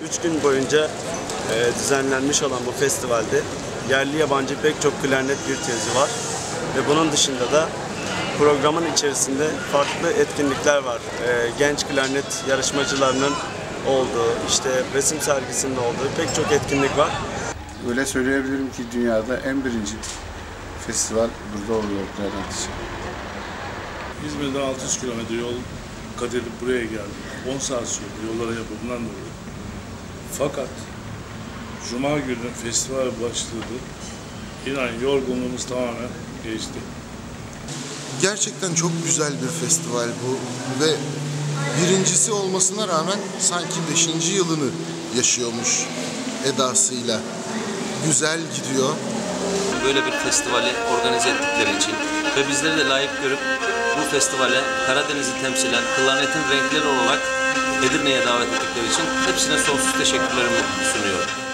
3 gün boyunca düzenlenmiş olan bu festivalde yerli yabancı pek çok klarnet virtüözü var. Ve bunun dışında da programın içerisinde farklı etkinlikler var. Genç klarnet yarışmacılarının olduğu, işte resim sergisinin olduğu pek çok etkinlik var. Öyle söyleyebilirim ki dünyada en birinci festival burada oluyor klarnet için. İzmir'den 600 kilometre yol kat edip buraya geldik. 10 saat sürdü yollara yapımından dolayı. Fakat Cuma günü festival başladı. İnan yorgunluğumuz tamamen geçti. Gerçekten çok güzel bir festival bu ve birincisi olmasına rağmen sanki 5. yılını yaşıyormuş edasıyla. Güzel gidiyor. Böyle bir festivali organize ettikleri için ve bizleri de layık görüp bu festivale Karadeniz'i temsilen klarnetin renkleri olarak Edirne'ye davet ettikleri için hepsine sonsuz teşekkürlerimi sunuyorum.